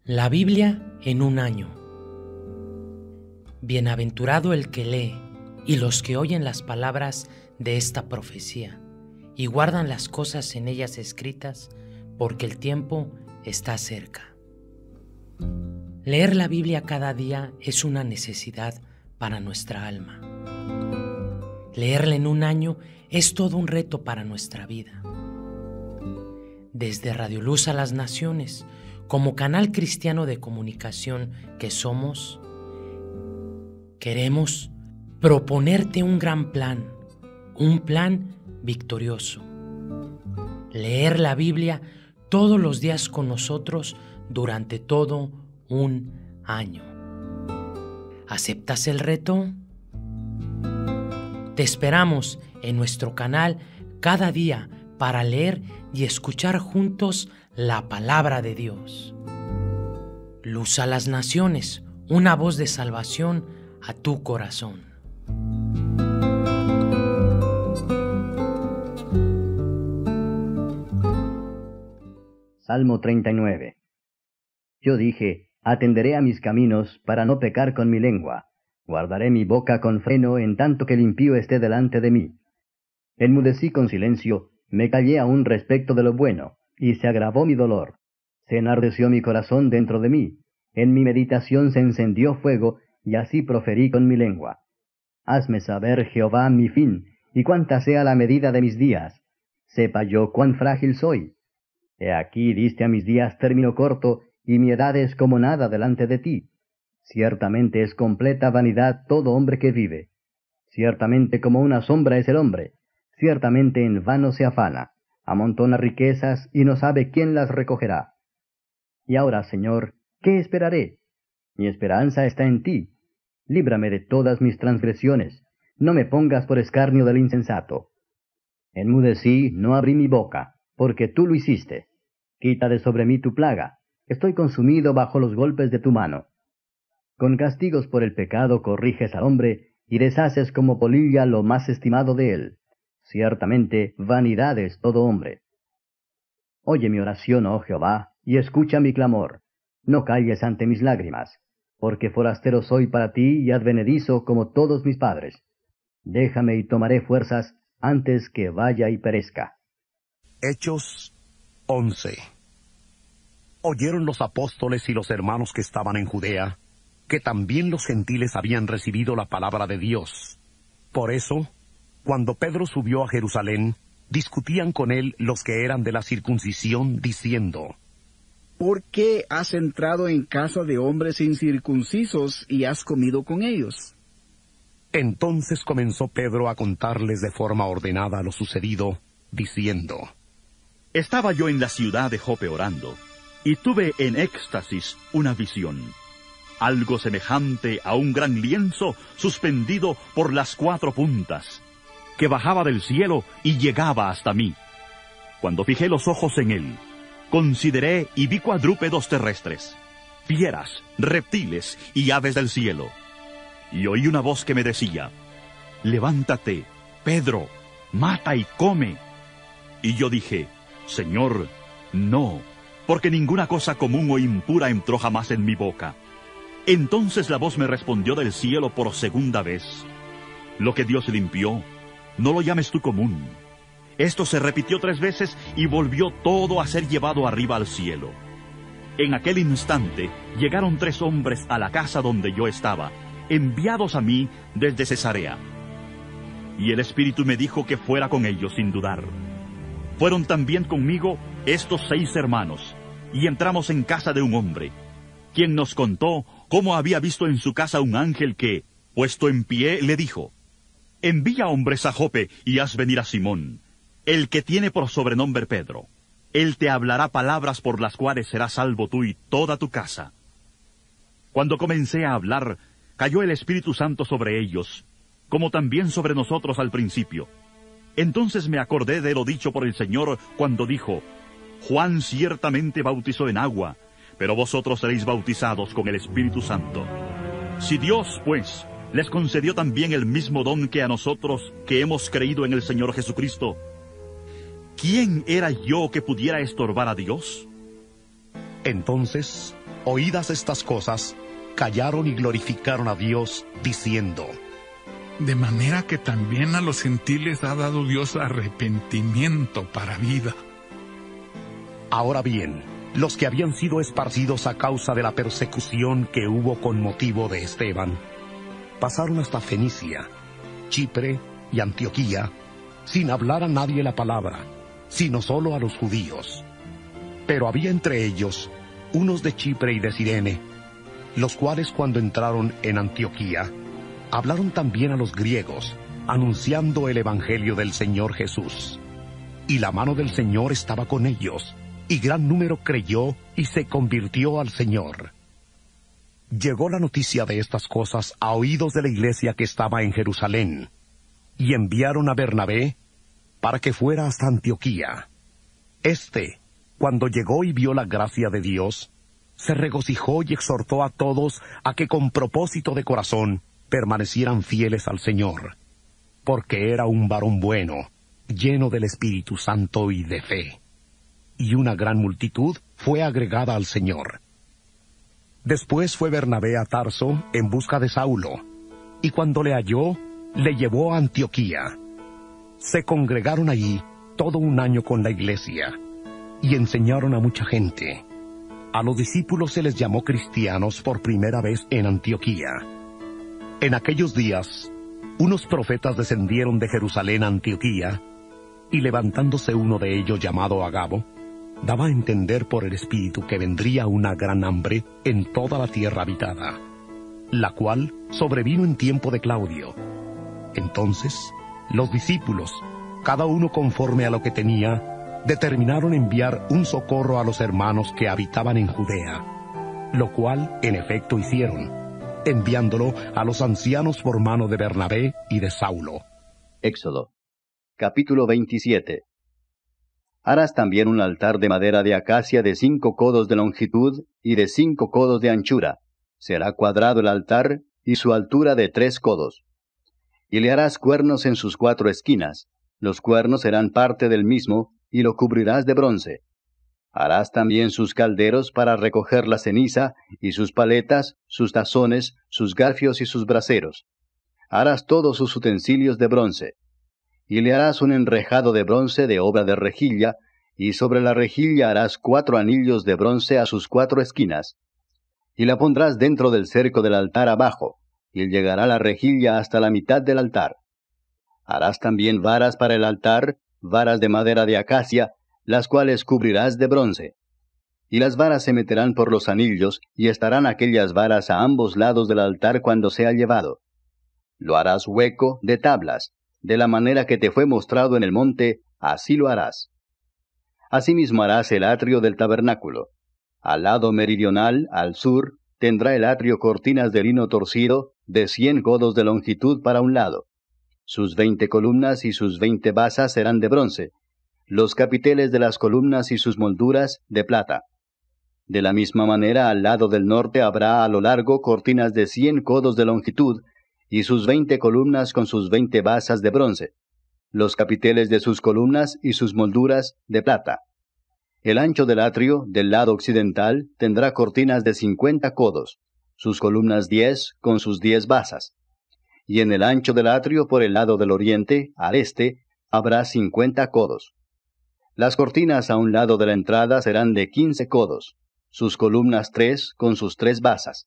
La Biblia en un año. Bienaventurado el que lee y los que oyen las palabras de esta profecía y guardan las cosas en ellas escritas, porque el tiempo está cerca. Leer la Biblia cada día es una necesidad para nuestra alma. Leerla en un año es todo un reto para nuestra vida. Desde Radio Luz a las Naciones, como canal cristiano de comunicación que somos, queremos proponerte un gran plan, un plan victorioso. Leer la Biblia todos los días con nosotros durante todo un año. ¿Aceptas el reto? Te esperamos en nuestro canal cada día para leer y escuchar juntos la palabra de Dios. Luz a las Naciones, una voz de salvación a tu corazón. Salmo 39. Yo dije, atenderé a mis caminos para no pecar con mi lengua. Guardaré mi boca con freno en tanto que el impío esté delante de mí. Enmudecí con silencio, me callé aún respecto de lo bueno, y se agravó mi dolor. Se enardeció mi corazón dentro de mí. En mi meditación se encendió fuego, y así proferí con mi lengua. Hazme saber, Jehová, mi fin, y cuánta sea la medida de mis días. Sepa yo cuán frágil soy. He aquí diste a mis días término corto, y mi edad es como nada delante de ti. Ciertamente es completa vanidad todo hombre que vive. Ciertamente como una sombra es el hombre. Ciertamente en vano se afana. Amontona riquezas y no sabe quién las recogerá. Y ahora, Señor, ¿qué esperaré? Mi esperanza está en ti. Líbrame de todas mis transgresiones. No me pongas por escarnio del insensato. Enmudecí, no abrí mi boca, porque tú lo hiciste. Quita de sobre mí tu plaga. Estoy consumido bajo los golpes de tu mano. Con castigos por el pecado corriges al hombre, y deshaces como polilla lo más estimado de él. Ciertamente, vanidad es todo hombre. Oye mi oración, oh Jehová, y escucha mi clamor. No calles ante mis lágrimas, porque forastero soy para ti y advenedizo como todos mis padres. Déjame y tomaré fuerzas antes que vaya y perezca. Hechos 11. Oyeron los apóstoles y los hermanos que estaban en Judea, que también los gentiles habían recibido la palabra de Dios. Por eso, cuando Pedro subió a Jerusalén, discutían con él los que eran de la circuncisión, diciendo: ¿Por qué has entrado en casa de hombres incircuncisos y has comido con ellos? Entonces comenzó Pedro a contarles de forma ordenada lo sucedido, diciendo: Estaba yo en la ciudad de Jope orando, y tuve en éxtasis una visión, algo semejante a un gran lienzo suspendido por las 4 puntas, que bajaba del cielo y llegaba hasta mí. Cuando fijé los ojos en él, consideré y vi cuadrúpedos terrestres, fieras, reptiles y aves del cielo. Y oí una voz que me decía: Levántate, Pedro, mata y come. Y yo dije: Señor, no, porque ninguna cosa común o impura entró jamás en mi boca. Entonces la voz me respondió del cielo por segunda vez: Lo que Dios limpió, no lo llames tú común. Esto se repitió 3 veces y volvió todo a ser llevado arriba al cielo. En aquel instante llegaron 3 hombres a la casa donde yo estaba, enviados a mí desde Cesarea. Y el Espíritu me dijo que fuera con ellos sin dudar. Fueron también conmigo estos 6 hermanos, y entramos en casa de un hombre, quien nos contó cómo había visto en su casa un ángel que, puesto en pie, le dijo: Envía hombres a Jope y haz venir a Simón, el que tiene por sobrenombre Pedro. Él te hablará palabras por las cuales serás salvo tú y toda tu casa. Cuando comencé a hablar, cayó el Espíritu Santo sobre ellos, como también sobre nosotros al principio. Entonces me acordé de lo dicho por el Señor cuando dijo: Juan ciertamente bautizó en agua, pero vosotros seréis bautizados con el Espíritu Santo. Si Dios, pues, les concedió también el mismo don que a nosotros que hemos creído en el Señor Jesucristo, ¿quién era yo que pudiera estorbar a Dios? Entonces Oídas estas cosas, callaron y glorificaron a Dios, diciendo: De manera que también a los gentiles ha dado Dios arrepentimiento para vida. Ahora bien, los que habían sido esparcidos a causa de la persecución que hubo con motivo de Esteban, pasaron hasta Fenicia, Chipre y Antioquía, sin hablar a nadie la palabra, sino solo a los judíos. Pero había entre ellos unos de Chipre y de Cirene, los cuales cuando entraron en Antioquía, hablaron también a los griegos, anunciando el evangelio del Señor Jesús. Y la mano del Señor estaba con ellos, y gran número creyó y se convirtió al Señor. Llegó la noticia de estas cosas a oídos de la iglesia que estaba en Jerusalén, y enviaron a Bernabé para que fuera hasta Antioquía. Cuando llegó y vio la gracia de Dios, se regocijó y exhortó a todos a que con propósito de corazón permanecieran fieles al Señor, porque era un varón bueno, lleno del Espíritu Santo y de fe. Y una gran multitud fue agregada al Señor. Después fue Bernabé a Tarso en busca de Saulo, y cuando le halló, le llevó a Antioquía. Se congregaron allí todo un año con la iglesia, y enseñaron a mucha gente. A los discípulos se les llamó cristianos por primera vez en Antioquía. En aquellos días, unos profetas descendieron de Jerusalén a Antioquía, y levantándose uno de ellos llamado Agabo, daba a entender por el Espíritu que vendría una gran hambre en toda la tierra habitada, la cual sobrevino en tiempo de Claudio. Entonces, los discípulos, cada uno conforme a lo que tenía, determinaron enviar un socorro a los hermanos que habitaban en Judea, lo cual en efecto hicieron, enviándolo a los ancianos por mano de Bernabé y de Saulo. Éxodo, capítulo 27. Harás también un altar de madera de acacia de 5 codos de longitud y de 5 codos de anchura. Será cuadrado el altar y su altura de 3 codos. Y le harás cuernos en sus 4 esquinas. Los cuernos serán parte del mismo, y lo cubrirás de bronce. Harás también sus calderos para recoger la ceniza, y sus paletas, sus tazones, sus garfios y sus braseros. Harás todos sus utensilios de bronce. Y le harás un enrejado de bronce de obra de rejilla, y sobre la rejilla harás 4 anillos de bronce a sus 4 esquinas. Y la pondrás dentro del cerco del altar abajo, y llegará la rejilla hasta la mitad del altar. Harás también varas para el altar, varas de madera de acacia, las cuales cubrirás de bronce. Y las varas se meterán por los anillos, y estarán aquellas varas a ambos lados del altar cuando sea llevado. Lo harás hueco de tablas, de la manera que te fue mostrado en el monte, así lo harás. Asimismo harás el atrio del tabernáculo. Al lado meridional, al sur, tendrá el atrio cortinas de lino torcido, de 100 codos de longitud para un lado. Sus 20 columnas y sus 20 basas serán de bronce, los capiteles de las columnas y sus molduras de plata. De la misma manera, al lado del norte habrá a lo largo cortinas de 100 codos de longitud, y sus 20 columnas con sus 20 basas de bronce, los capiteles de sus columnas y sus molduras de plata. El ancho del atrio, del lado occidental, tendrá cortinas de 50 codos, sus columnas 10 con sus 10 basas. Y en el ancho del atrio por el lado del oriente, al este, habrá 50 codos. Las cortinas a un lado de la entrada serán de 15 codos, sus columnas 3 con sus 3 basas.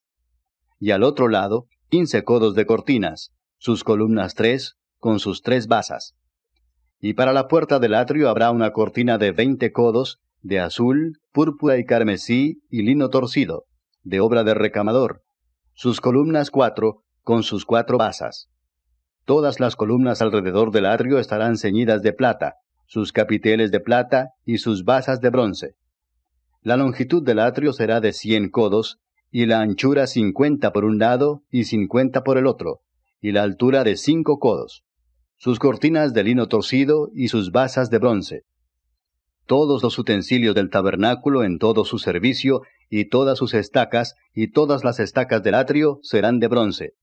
Y al otro lado, 15 codos de cortinas, sus columnas 3 con sus 3 basas. Y para la puerta del atrio habrá una cortina de 20 codos, de azul, púrpura y carmesí y lino torcido, de obra de recamador, sus columnas 4 con sus 4 basas. Todas las columnas alrededor del atrio estarán ceñidas de plata, sus capiteles de plata y sus basas de bronce. La longitud del atrio será de 100 codos, y la anchura 50 por un lado y 50 por el otro, y la altura de 5 codos. Sus cortinas de lino torcido y sus basas de bronce. Todos los utensilios del tabernáculo en todo su servicio, y todas sus estacas, y todas las estacas del atrio serán de bronce.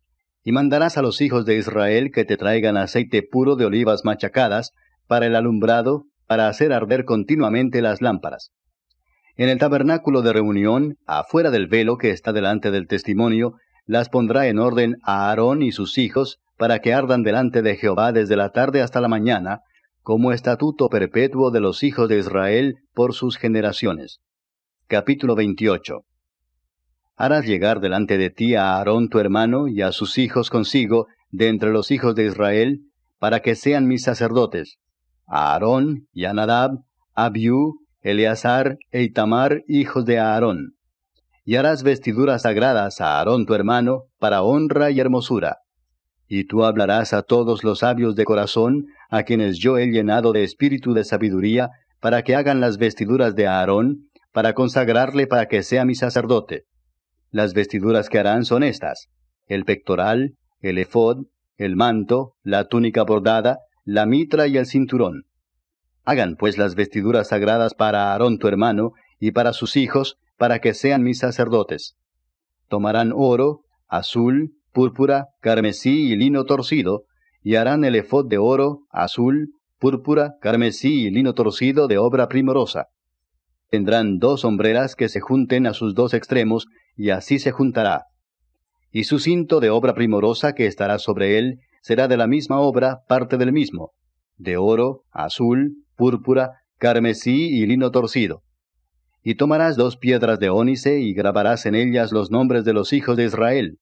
Y mandarás a los hijos de Israel que te traigan aceite puro de olivas machacadas, para el alumbrado, para hacer arder continuamente las lámparas. En el tabernáculo de reunión, afuera del velo que está delante del testimonio, las pondrá en orden a Aarón y sus hijos, para que ardan delante de Jehová desde la tarde hasta la mañana, como estatuto perpetuo de los hijos de Israel por sus generaciones. Capítulo 28. Harás llegar delante de ti a Aarón tu hermano y a sus hijos consigo, de entre los hijos de Israel, para que sean mis sacerdotes, a Aarón y a Nadab, Abiú, Eleazar e Itamar, hijos de Aarón. Y harás vestiduras sagradas a Aarón tu hermano, para honra y hermosura. Y tú hablarás a todos los sabios de corazón, a quienes yo he llenado de espíritu de sabiduría, para que hagan las vestiduras de Aarón, para consagrarle para que sea mi sacerdote. Las vestiduras que harán son estas: el pectoral, el efod, el manto, la túnica bordada, la mitra y el cinturón. Hagan pues las vestiduras sagradas para Aarón tu hermano, y para sus hijos, para que sean mis sacerdotes. Tomarán oro, azul, púrpura, carmesí y lino torcido, y harán el efod de oro, azul, púrpura, carmesí y lino torcido de obra primorosa. Tendrán 2 hombreras que se junten a sus 2 extremos, y así se juntará. Y su cinto de obra primorosa que estará sobre él, será de la misma obra, parte del mismo, de oro, azul, púrpura, carmesí y lino torcido. Y tomarás 2 piedras de ónice, y grabarás en ellas los nombres de los hijos de Israel,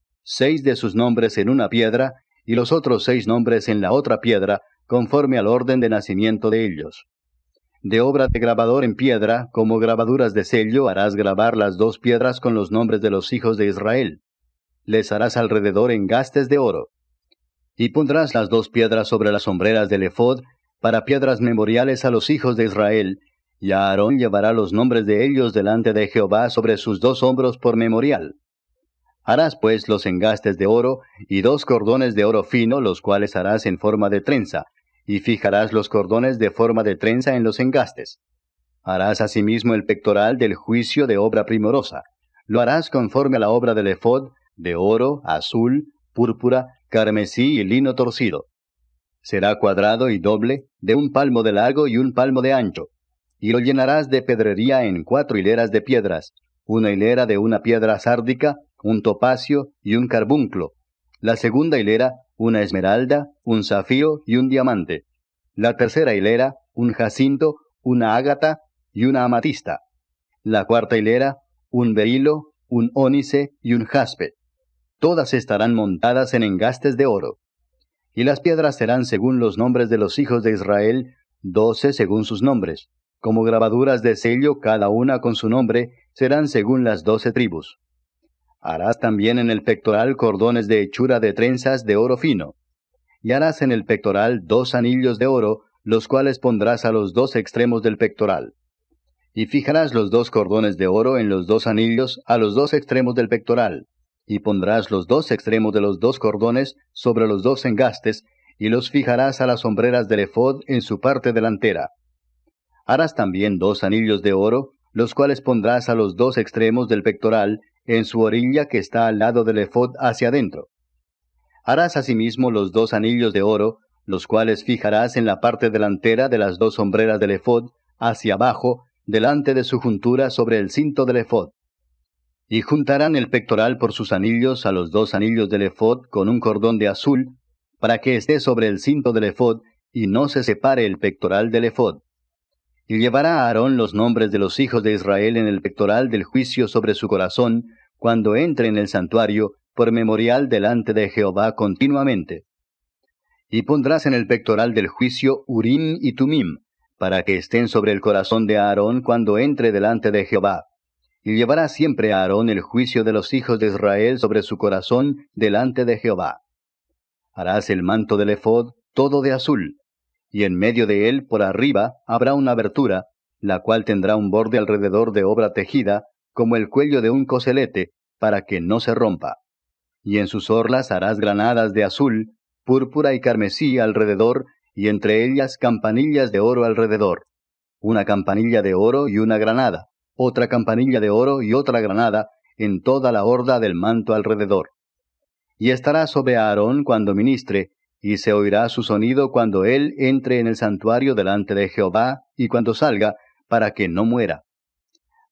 6 de sus nombres en una piedra, y los otros 6 nombres en la otra piedra, conforme al orden de nacimiento de ellos. De obra de grabador en piedra, como grabaduras de sello, harás grabar las 2 piedras con los nombres de los hijos de Israel. Les harás alrededor engastes de oro. Y pondrás las 2 piedras sobre las hombreras del efod, para piedras memoriales a los hijos de Israel, y Aarón llevará los nombres de ellos delante de Jehová sobre sus 2 hombros por memorial. Harás pues los engastes de oro, y 2 cordones de oro fino, los cuales harás en forma de trenza, y fijarás los cordones de forma de trenza en los engastes. Harás asimismo el pectoral del juicio de obra primorosa. Lo harás conforme a la obra del efod, de oro, azul, púrpura, carmesí y lino torcido. Será cuadrado y doble, de 1 palmo de largo y 1 palmo de ancho, y lo llenarás de pedrería en 4 hileras de piedras, una hilera de una piedra sárdica, un topacio y un carbunclo, la segunda hilera, una esmeralda, un zafiro y un diamante, la tercera hilera, un jacinto, una ágata y una amatista, la cuarta hilera, un berilo, un ónice y un jaspe. Todas estarán montadas en engastes de oro. Y las piedras serán según los nombres de los hijos de Israel, 12 según sus nombres. Como grabaduras de sello, cada una con su nombre, serán según las 12 tribus. Harás también en el pectoral cordones de hechura de trenzas de oro fino. Y harás en el pectoral 2 anillos de oro, los cuales pondrás a los 2 extremos del pectoral. Y fijarás los 2 cordones de oro en los 2 anillos a los 2 extremos del pectoral. Y pondrás los 2 extremos de los 2 cordones sobre los 2 engastes, y los fijarás a las hombreras del efod en su parte delantera. Harás también 2 anillos de oro, los cuales pondrás a los 2 extremos del pectoral, en su orilla que está al lado del efod hacia adentro. Harás asimismo los 2 anillos de oro, los cuales fijarás en la parte delantera de las 2 hombreras del efod, hacia abajo, delante de su juntura sobre el cinto del efod. Y juntarán el pectoral por sus anillos a los 2 anillos del efod con un cordón de azul, para que esté sobre el cinto del efod, y no se separe el pectoral del efod. Y llevará a Aarón los nombres de los hijos de Israel en el pectoral del juicio sobre su corazón, cuando entre en el santuario, por memorial delante de Jehová continuamente. Y pondrás en el pectoral del juicio Urim y Tumim, para que estén sobre el corazón de Aarón cuando entre delante de Jehová. Y llevará siempre a Aarón el juicio de los hijos de Israel sobre su corazón delante de Jehová. Harás el manto del efod todo de azul, y en medio de él por arriba habrá una abertura, la cual tendrá un borde alrededor de obra tejida, como el cuello de un coselete, para que no se rompa. Y en sus orlas harás granadas de azul, púrpura y carmesí alrededor, y entre ellas campanillas de oro alrededor. Una campanilla de oro y una granada, otra campanilla de oro y otra granada, en toda la orla del manto alrededor. Y estará sobre Aarón cuando ministre, y se oirá su sonido cuando él entre en el santuario delante de Jehová, y cuando salga, para que no muera.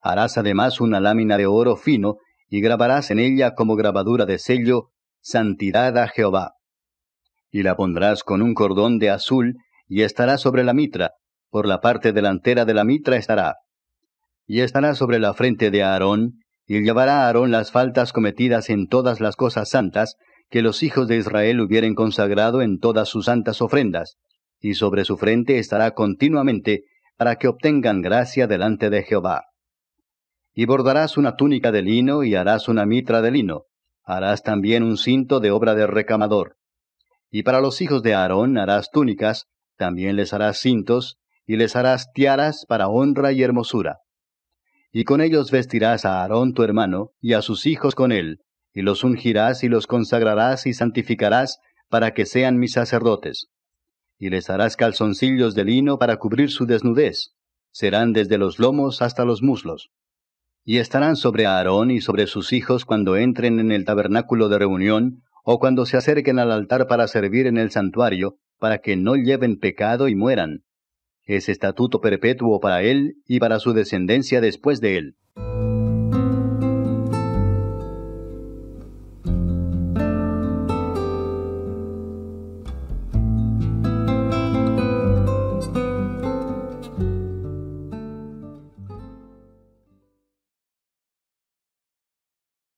Harás además una lámina de oro fino, y grabarás en ella como grabadura de sello, Santidad a Jehová. Y la pondrás con un cordón de azul, y estará sobre la mitra, por la parte delantera de la mitra estará. Y estará sobre la frente de Aarón, y llevará Aarón las faltas cometidas en todas las cosas santas, que los hijos de Israel hubieren consagrado en todas sus santas ofrendas, y sobre su frente estará continuamente, para que obtengan gracia delante de Jehová. Y bordarás una túnica de lino, y harás una mitra de lino. Harás también un cinto de obra de recamador. Y para los hijos de Aarón harás túnicas, también les harás cintos, y les harás tiaras para honra y hermosura. Y con ellos vestirás a Aarón tu hermano, y a sus hijos con él, y los ungirás y los consagrarás y santificarás, para que sean mis sacerdotes. Y les harás calzoncillos de lino para cubrir su desnudez. Serán desde los lomos hasta los muslos. Y estarán sobre Aarón y sobre sus hijos cuando entren en el tabernáculo de reunión, o cuando se acerquen al altar para servir en el santuario, para que no lleven pecado y mueran. Es estatuto perpetuo para él y para su descendencia después de él.